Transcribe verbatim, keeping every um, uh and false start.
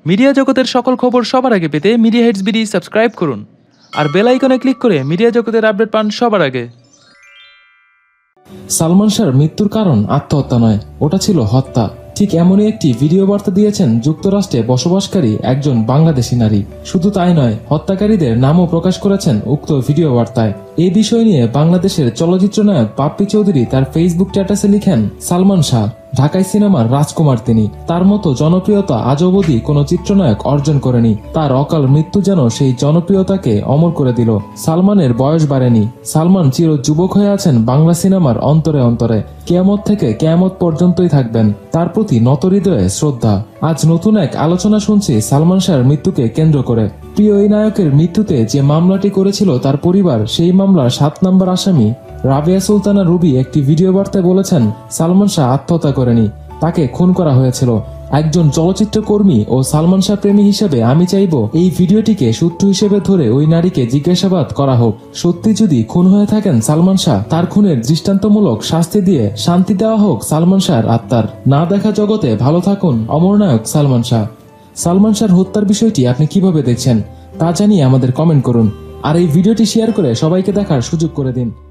Media জগতের সকল খবর সবার আগে পেতে মিডিয়া হেডস বিডি সাবস্ক্রাইব করুন আর বেল আইকনে ক্লিক করে মিডিয়া জগতের আপডেট পান সবার আগে। সালমান শাহর মৃত্যুর কারণ আত্মহত্যা নয়, ওটা ছিল হত্যা। ঠিক এমনই একটি ভিডিও বার্তা দিয়েছেন যুক্তরাষ্ট্রে বসবাসকারী একজন বাংলাদেশি নারী। শুধু তাই নয়, হত্যাকারীদের নামও প্রকাশ করেছেন উক্ত ভিডিও বার্তায়। এই বিষয় নিয়ে বাংলাদেশের চলচ্চিত্র নায়ক বাপ্পি চৌধুরী তার ফেসবুক স্ট্যাটাসে লিখেন, সালমান শাহ ঢাকাই সিনেমার রাজকুমার, তিনি তার মতো জনপ্রিয়তা আজ অবধি কোনো চিত্রনায়ক অর্জন করেনি। তার অকাল মৃত্যু যেন সেই জনপ্রিয়তাকে অমর করে দিল। সালমানের বয়স বাড়েনি, সালমান চির যুবক হয়ে আছেন বাংলা সিনেমার অন্তরে অন্তরে। কিয়ামত থেকে কিয়ামত পর্যন্তই থাকবেন। তার প্রতি নত হৃদয়ে শ্রদ্ধা। আজ নতুন এক আলোচনা শুনছি সালমান শাহর মৃত্যুকে কেন্দ্র করে। প্রিয় এই নায়কের মৃত্যুতে যে মামলাটি করেছিল তার পরিবার, সেই মামলার সাত নম্বর আসামি রাবিয়া সুলতানা রুবি একটি ভিডিও বার্তায় বলেছেন, সালমান শাহ আত্মহত্যা করেনি, তাকে খুন করা হয়েছিল। একজন চলচ্চিত্র কর্মী ও সালমান শাহ প্রেমী হিসেবে আমি চাইব এই ভিডিওটিকে সূত্র হিসেবে ধরে ওই নারীকে জিজ্ঞাসাবাদ করা হোক। সত্যি যদি খুন হয়ে থাকেন সালমান শাহ, তার খুনের দৃষ্টান্তমূলক শাস্তি দিয়ে শান্তি দেওয়া হোক সালমান শাহর আত্মার। না দেখা জগতে ভালো থাকুন অমর নায়ক সালমান শাহ। সালমান শাহর হত্যার বিষয়টি আপনি কিভাবে দেখছেন তা জানিয়ে আমাদের কমেন্ট করুন, আর এই ভিডিওটি শেয়ার করে সবাইকে দেখার সুযোগ করে দিন।